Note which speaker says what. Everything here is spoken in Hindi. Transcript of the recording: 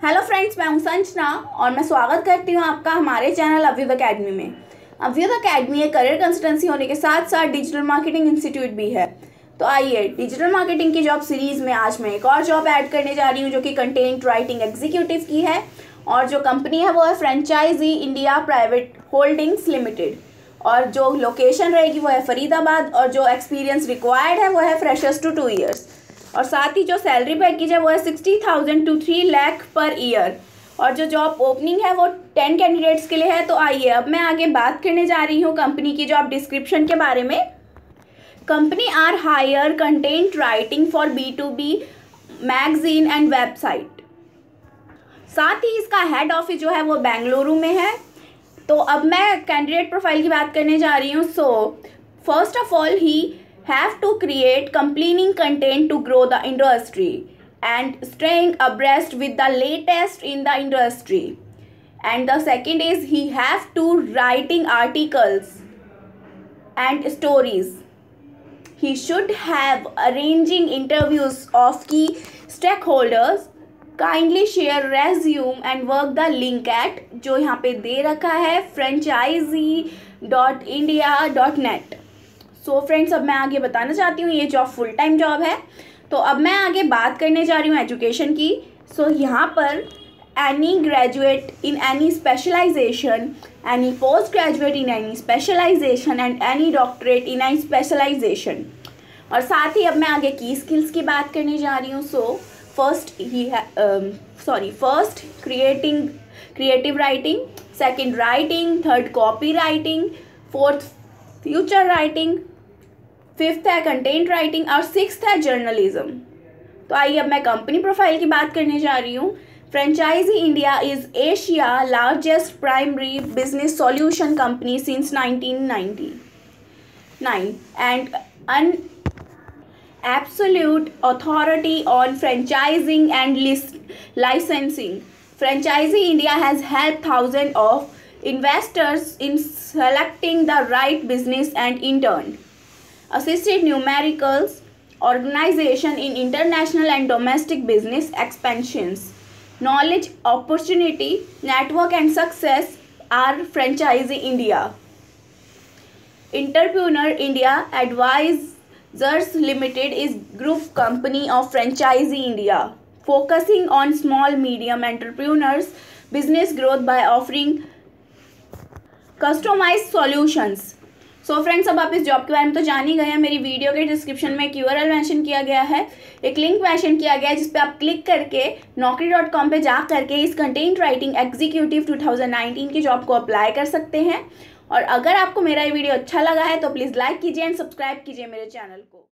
Speaker 1: हेलो फ्रेंड्स, मैं हूं संजना और मैं स्वागत करती हूं आपका हमारे चैनल अव्युद अकेडमी में। अव्युद अकेडमी एक करियर कंसल्टेंसी होने के साथ साथ डिजिटल मार्केटिंग इंस्टीट्यूट भी है। तो आइए, डिजिटल मार्केटिंग की जॉब सीरीज में आज मैं एक और जॉब ऐड करने जा रही हूं जो कि कंटेंट राइटिंग एग्जीक्यूटिव की है। और जो कंपनी है वो है Franchise India Private Holdings Limited. और जो लोकेशन रहेगी वो है फरीदाबाद। और जो एक्सपीरियंस रिक्वायर्ड है वो है फ्रेशर्स टू 2 ईयर्स। और साथ ही जो सैलरी पैकेज है वो है 60,000 to 3 लाख पर ईयर। और जो जॉब ओपनिंग है वो 10 कैंडिडेट्स के लिए है। तो आइए, अब मैं आगे बात करने जा रही हूँ कंपनी की जॉब डिस्क्रिप्शन के बारे में। Company are hire content writing for B2B magazine and website. साथ ही इसका हेड ऑफिस जो है वो बेंगलुरु में है। तो अब मैं कैंडिडेट प्रोफाइल की बात करने जा रही हूँ। So first of all he have to create compelling content to grow the industry and staying abreast with the latest in the industry. And the second is he have to writing articles and stories. He should have arranging interviews of key stakeholders. Kindly share resume and work the link at जो यहाँ पे दे रखा है franchisee.India.net। सो फ्रेंड्स, अब मैं आगे बताना चाहती हूँ ये जॉब फुल टाइम जॉब है। तो अब मैं आगे बात करने जा रही हूँ एजुकेशन की। सो यहाँ पर any graduate in any specialization, any post graduate in any specialization and any doctorate in any specialization. और साथ ही अब मैं आगे की स्किल्स की बात करने जा रही हूँ। So first creative writing, second writing, third copy writing, fourth future writing, fifth है कंटेंट राइटिंग और सिक्स्थ है जर्नलिज्म। तो आइए, अब मैं कंपनी प्रोफाइल की बात करने जा रही हूँ। Franchise India is Asia largest primary business solution company since 1999 and an absolute authority on franchising and licensing. Franchisee India has helped thousands of investors in selecting the right business and in turn assisted numericals organization in international and domestic business expansions. Knowledge, opportunity, network and success are Franchisee India. Entrepreneur India Advisers Ltd is group company of Franchisee India, focusing on small medium entrepreneurs business growth by offering customized solutions. So friends, अब आप इस जॉब के बारे में तो जान ही गए हैं। मेरी वीडियो के डिस्क्रिप्शन में एक URL मेंशन किया गया है, एक लिंक मेंशन किया गया है जिस पे आप क्लिक करके naukri.com पे जा करके इस कंटेंट राइटिंग एग्जीक्यूटिव 2019 की जॉब को अप्लाई कर सकते हैं। और अगर आपको मेरा ये वीडियो अच्छा लगा है तो प्लीज़ लाइक कीजिए एंड सब्सक्राइब कीजिए मेरे चैनल को।